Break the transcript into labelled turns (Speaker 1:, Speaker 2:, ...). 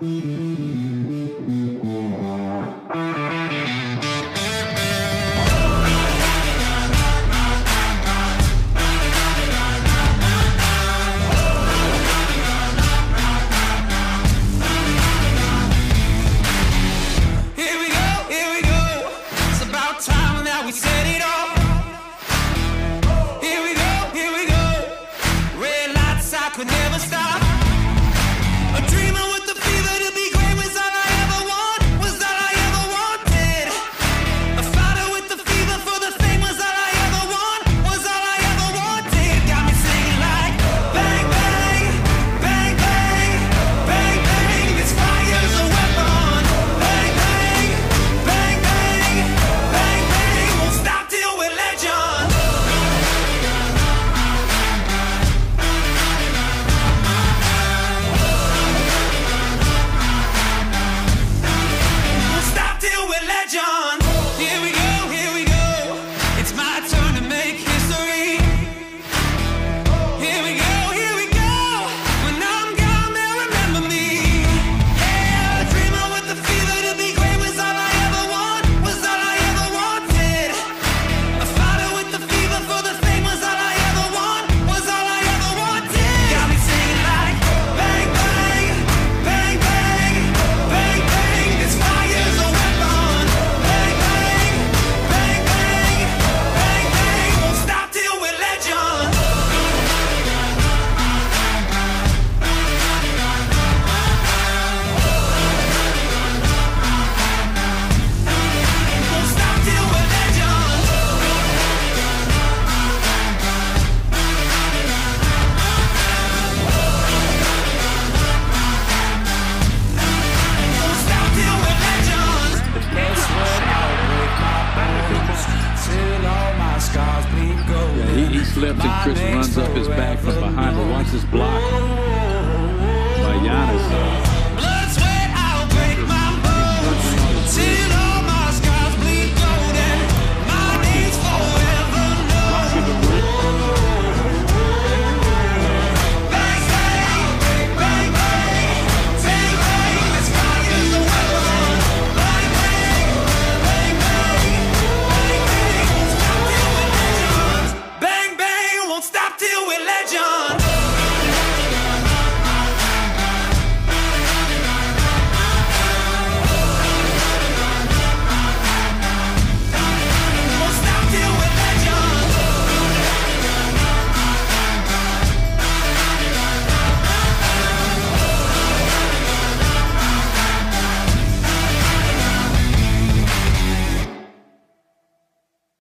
Speaker 1: Could never stop. A dreamer with the fever to be great was all I ever want, was all I ever wanted. A fighter with the fever for the fame was all I ever want, was all I ever wanted. Got me singing like bang bang, bang bang, bang bang. This fire's a weapon. Bang bang, bang bang, bang bang. Won't stop till we're legends.
Speaker 2: He slips and Chris runs up his back from behind, but once it's blocked,